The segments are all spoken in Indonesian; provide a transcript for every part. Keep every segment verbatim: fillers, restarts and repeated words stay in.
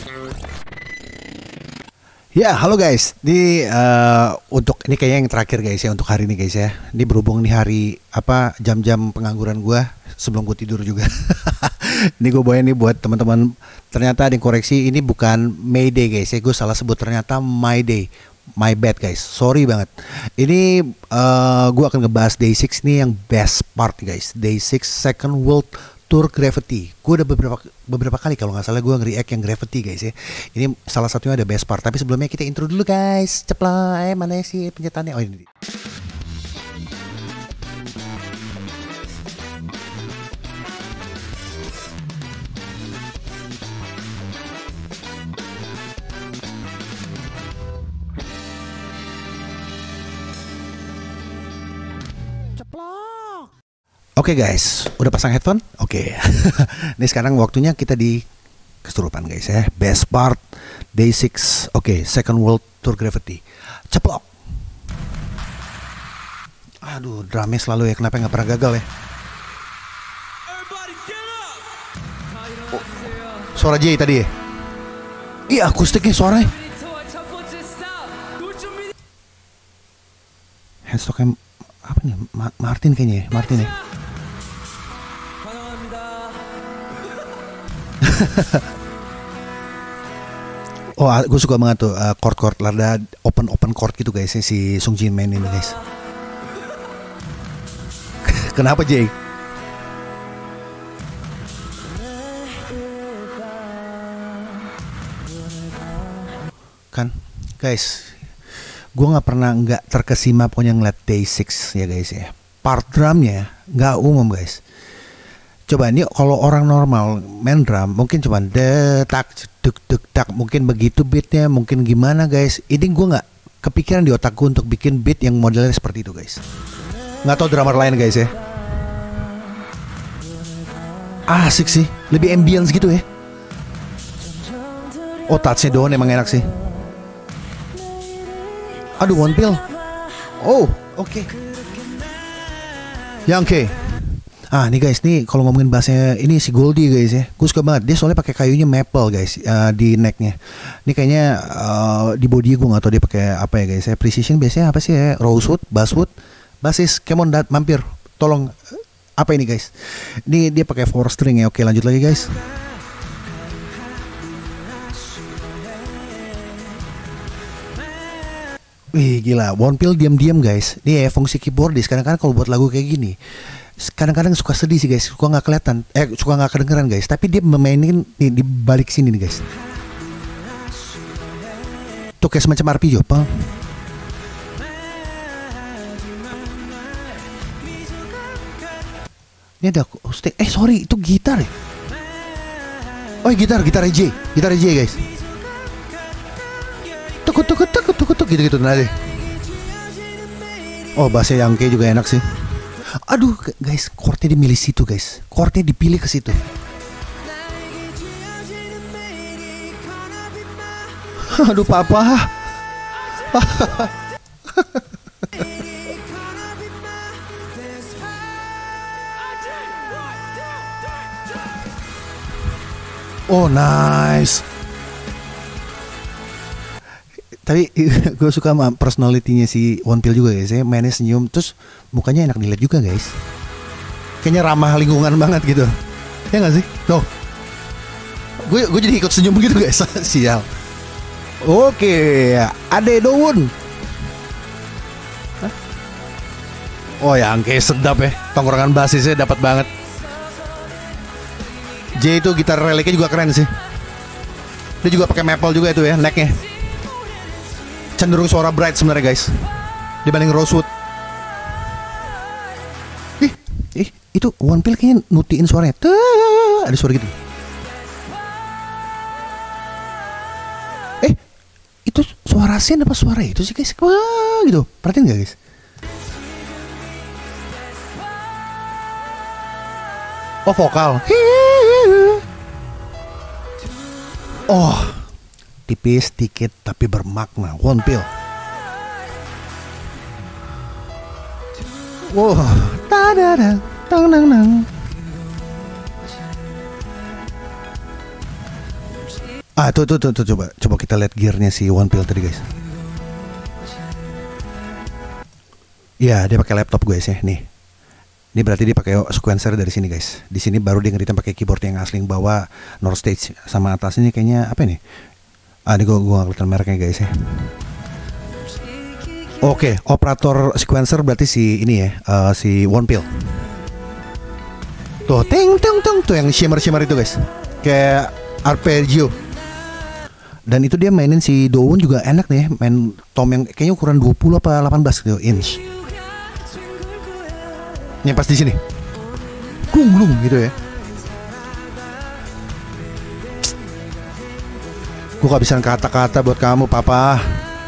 Ya, halo guys. Ini uh, untuk ini kayaknya yang terakhir guys ya untuk hari ini guys ya. Ini berhubung nih hari apa jam-jam pengangguran gua sebelum gue tidur juga. Ini gue bawain nih buat teman-teman. Ternyata ada yang koreksi, ini bukan May Day guys ya. Gue salah sebut, ternyata My Day. My bad guys. Sorry banget. Ini uh, gue akan ngebahas Day six nih yang best part guys. Day six Second World Tour Gravity. Gue udah beberapa beberapa kali kalau nggak salah gue nge-react yang Gravity guys ya. Ini salah satunya ada best part. Tapi sebelumnya kita intro dulu guys. Ceplok, eh mana sih pencetannya? Oh ini. Oke okay guys, udah pasang headphone? Oke. Okay. Ini sekarang waktunya kita di kesurupan guys ya. Best part Day six. Oke, okay, Second World Tour Gravity. Ceplok. Aduh, drumnya selalu ya, kenapa nggak pernah gagal ya? Oh, suara Jay tadi ya? Iya, akustiknya suaranya. Headstocknya apa nih? Ma Martin kayaknya ya, Martin ya. Oh, gue suka banget tuh uh, chord-chord lada open open chord gitu guys ya, si Sung Jin main ini guys. Kenapa Jay? Kan guys, gue nggak pernah nggak terkesima pokoknya ngeliat Day six ya guys ya. Part drumnya nggak umum guys. Coba ini kalau orang normal main drum mungkin cuma detak duk duk tak, mungkin begitu beatnya, mungkin gimana guys. Ini gue nggak kepikiran di otakku untuk bikin beat yang modelnya seperti itu guys. Nggak tahu drummer lain guys ya. Asik sih, lebih ambience gitu ya. Oh, touchnya doang emang enak sih. Aduh, one pill. Oh, oke. Okay. Yang oke. Ah nih guys, nih kalau ngomongin bassnya ini si Goldie guys ya, gue suka banget. Dia soalnya pakai kayunya maple guys uh, di necknya. Ini kayaknya uh, di body gue nggak tahu dia pakai apa ya guys ya. Precision biasanya apa sih ya? Rosewood, basswood, bassis. Come on, dat mampir, tolong. Apa ini guys? Ini dia pakai four string ya. Oke, lanjut lagi guys. Wih gila, one pill diam-diam guys. Ini ya fungsi keyboardis. Kadang-kadang kalau buat lagu kayak gini, kadang-kadang suka sedih sih guys, suka nggak kelihatan, eh suka nggak kedengeran guys, tapi dia memainin nih, di balik sini nih guys. Tuh kayak semacam arpeggio, Pak. Ini ada akustik, eh sorry itu gitar ya. Oh gitar, gitar J, gitar J guys. Tukut tukut tukut tukut tukut gitu gitu nanti. Oh bassnya yang kayak juga enak sih. Aduh guys, chordnya dimilih situ guys, chordnya dipilih ke situ. Aduh papa. Oh nice. Tapi gue suka sama personality-nya si One Pill juga guys ya. Mainnya senyum, terus mukanya enak dilihat juga guys. Kayaknya ramah lingkungan banget gitu. Ya gak sih? Tuh, gue gue jadi ikut senyum gitu guys. Sial. Oke, Ade Dowun. Oh ya, kayak sedap ya. Tongkrongan basisnya dapat banget. J itu gitar reliknya juga keren sih. Dia juga pakai maple juga itu ya, necknya. Cenderung suara bright sebenarnya guys dibanding Rosewood. Ih, ih itu One Pill kayaknya nutiin suaranya. Tuh, ada suara gitu. Eh, itu suara Sen apa suara itu sih guys? Wah, gitu. Perhatiin gak guys? Oh, vokal. Oh, tipis dikit tapi bermakna. One Pill. Wow, tadadang, tang nang nang. Ah tuh tuh tuh, tuh coba coba kita lihat gearnya si One Pill tadi guys. Iya dia pakai laptop guys ya nih. Ini berarti dia pakai sequencer dari sini guys. Di sini baru dia ngeritem pakai keyboard yang asli bawa North Stage sama atas ini kayaknya apa nih? Ah ini gua gua kelihatan mereknya guys ya. Oke, operator sequencer berarti si ini ya, uh, si One Pill. Tuh, ting ting ting tuh yang shimmer shimmer itu guys. Kayak arpeggio. Dan itu dia mainin si Dowoon juga enak nih, main tom yang kayaknya ukuran dua puluh apa delapan belas gitu inch. Yang pas di sini. Glung gitu ya. Gue kehabisan kata-kata buat kamu, Papa.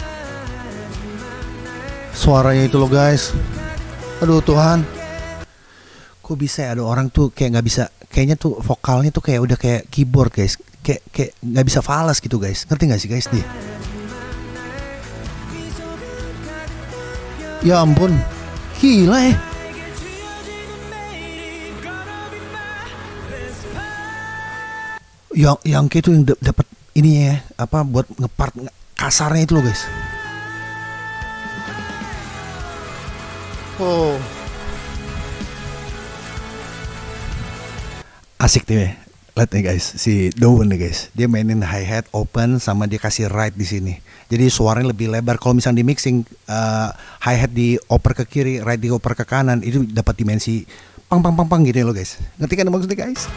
Suaranya itu loh, guys. Aduh Tuhan. Kok bisa ya ada orang tuh kayak nggak bisa, kayaknya tuh vokalnya tuh kayak udah kayak keyboard, guys. Kayak kayak nggak bisa falas gitu, guys. Ngerti nggak sih, guys nih? Ya ampun, gila ya. Yang yang kayak itu yang dapat ini ya, apa buat ngepart kasarnya itu loh, guys. Oh. Asik nih, lihat nih guys, si Dowoon nih guys, dia mainin hi-hat open sama dia kasih ride di sini. Jadi suaranya lebih lebar. Kalau misalnya di mixing uh, hi-hat dioper ke kiri, ride dioper ke kanan, itu dapat dimensi pang pang pang pang gitu loh guys. Ngerti kan maksudnya guys?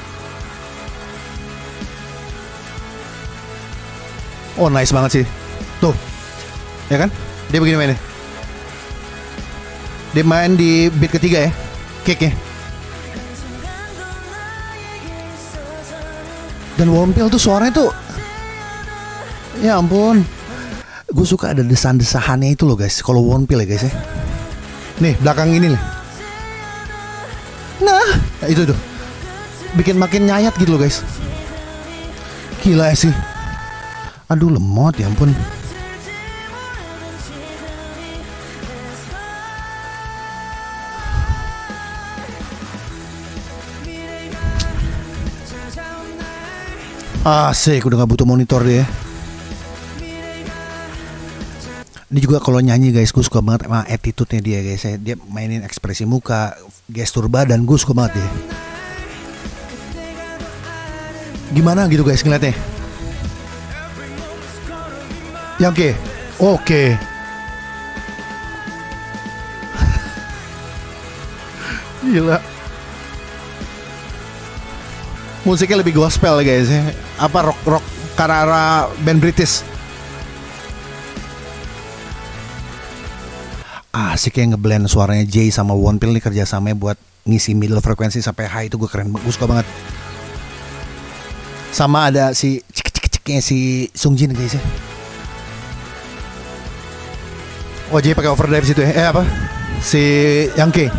Oh nice banget sih. Tuh. Ya kan? Dia begini mainnya. Dia main di beat ketiga ya. Kicknya. Dan One Pill tuh suaranya tuh, ya ampun. Gue suka ada desan-desahannya itu loh guys. Kalau One Pill ya guys ya. Nih belakang ini nih. Nah itu tuh bikin makin nyayat gitu loh guys. Gila ya sih. Aduh lemot ya ampun. Asik, udah gak butuh monitor deh. Ini juga kalau nyanyi guys, gue suka banget sama attitude-nya dia guys. Dia mainin ekspresi muka, gestur badan, gue suka banget deh. Gimana gitu guys ngeliatnya? Yang oke, oke. Gila. Musiknya lebih gospel guys ya. Apa rock rock karara band British. Asik ya ngeblend suaranya Jay sama One Pill nih kerjasamanya buat ngisi middle frekuensi sampai high itu gue keren, gue suka banget. Sama ada si cik cik ciknya si Sungjin guys ya. Oh Jay pakai overdrive situ ya. Eh apa? Si Yangke.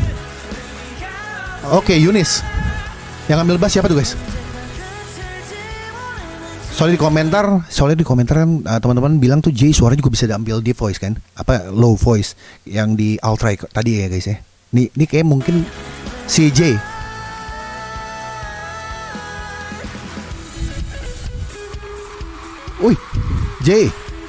Oke, Yunis. Yang ambil bass siapa tuh guys? Soalnya di komentar, soalnya di komentar kan uh, teman-teman bilang tuh Jay suaranya juga bisa diambil deep voice kan? Apa low voice yang di ultra tadi ya guys ya. Nih, nih kayak mungkin si Jay. Wih, Jay.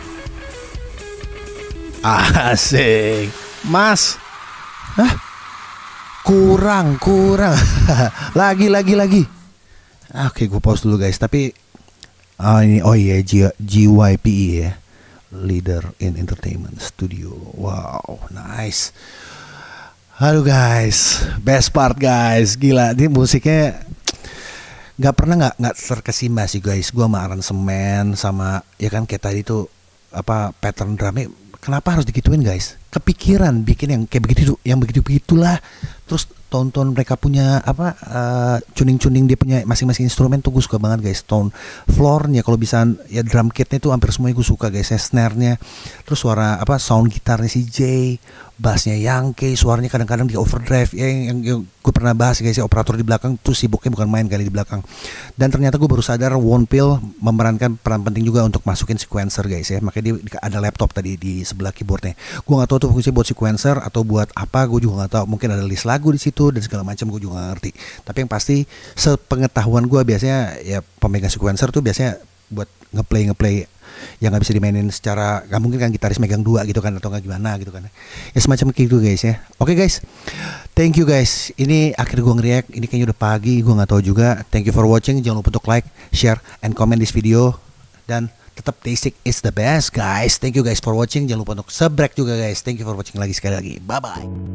Asik. Mas. Hah? Kurang, kurang. Lagi, lagi, lagi. Oke, gue pause dulu guys. Tapi oh ini, oh iya G, G Y P E ya, Leader in Entertainment Studio. Wow, nice. Aduh guys, best part guys. Gila, ini musiknya nggak pernah nggak nggak terkesima sih guys. Gue sama aransemen sama ya kan kayak tadi tuh apa pattern drumnya. Kenapa harus digituin guys? Kepikiran bikin yang kayak begitu, yang begitu begitulah. Terus tone-tone mereka punya apa uh, tuning-tuning dia punya masing-masing instrumen tuh gue suka banget guys. Tone floornya kalau bisa ya drum kitnya tuh hampir semuanya gue suka guys. Ya, snare-nya, terus suara apa sound gitarnya si Jay, bassnya Yangke, suaranya kadang-kadang di overdrive ya, yang, yang, yang gue pernah bahas guys ya, operator di belakang tuh sibuknya bukan main kali di belakang. Dan ternyata gue baru sadar One Pill memerankan peran penting juga untuk masukin sequencer guys ya. Makanya dia ada laptop tadi di sebelah keyboardnya. Gue nggak tahu tuh fungsi buat sequencer atau buat apa, gue juga nggak tahu. Mungkin ada list lagu di situ dan segala macam, gue juga gak ngerti. Tapi yang pasti sepengetahuan gue biasanya ya pemegang sequencer tuh biasanya buat ngeplay ngeplay yang nggak bisa dimainin secara, nggak mungkin kan gitaris megang dua gitu kan, atau nggak gimana gitu kan ya, semacam kayak gitu guys ya. Oke guys, thank you guys, ini akhir gue ngeriak, ini kayaknya udah pagi, gue nggak tahu juga. Thank you for watching, jangan lupa untuk like, share, and comment this video, dan tetap Daysik is the best guys. Thank you guys for watching, jangan lupa untuk subscribe juga guys. Thank you for watching lagi sekali lagi, bye bye.